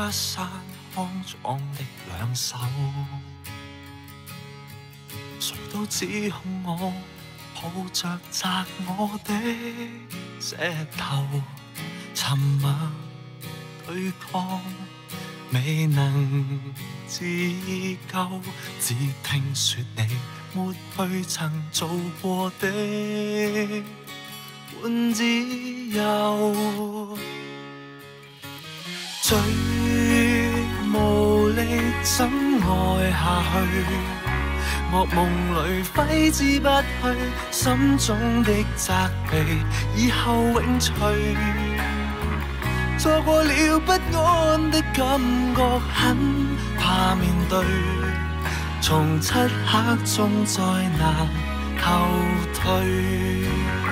不散康壯的兩手，誰都指控我抱着責我的石頭，沉默對抗未能自救，只聽說你抹去曾做過的半自由，最無力怎愛下去，噩夢裏揮之不去，心中的責備以後永垂，錯過了不安的感覺，很怕面對，從漆黑中再難後退。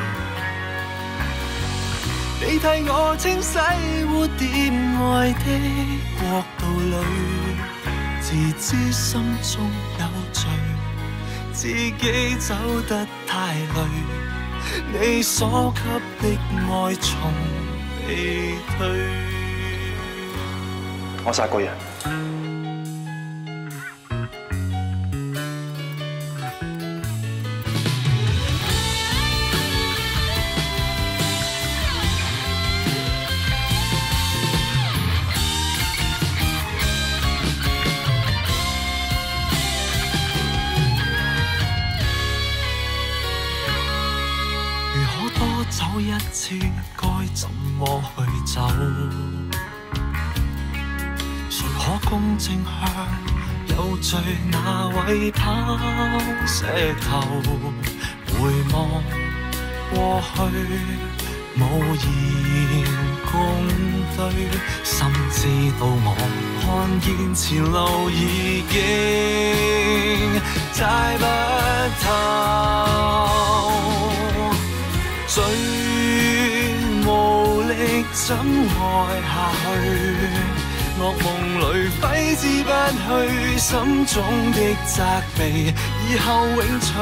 你替我清洗污點愛的國度裏，自知心中有罪，自己走得太累，你所給的愛從未退。 我殺過人。 走一次該怎麼去走？誰可公正向有罪那位拋石頭？回望過去無言共對，心知道我看見前路已經猜不透。最無力怎愛下去，噩夢裏揮之不去，心中的責備以後永垂，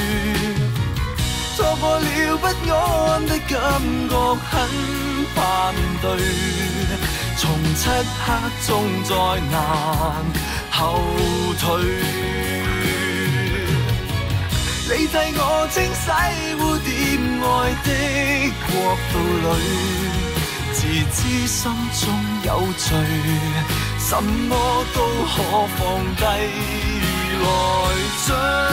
錯過了不安的感覺，很怕面對，從漆黑中再難後退。你替我清洗污點愛的國度裏，自知心中有罪，什麼都可放低來追。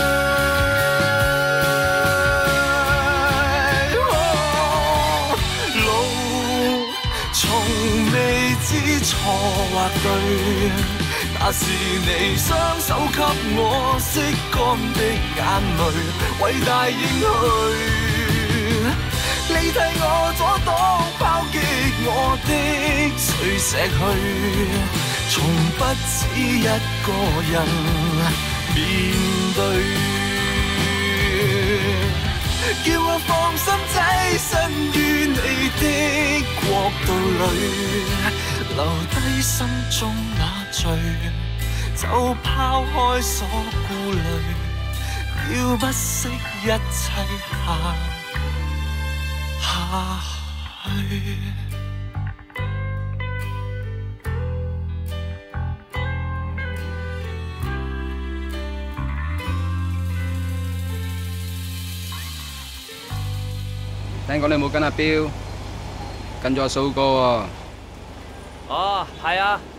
路從未知錯或對，那是你雙手給我拭乾的眼淚，偉大應許。你替我阻擋拋擊我的碎石去，從不止一個人面對。叫我放心躋身於你的國度裏，留低心中那罪，就拋開所顧慮，要不惜一切下去。 聽講你冇跟阿彪，跟咗阿蘇哥喎。 哦，係啊，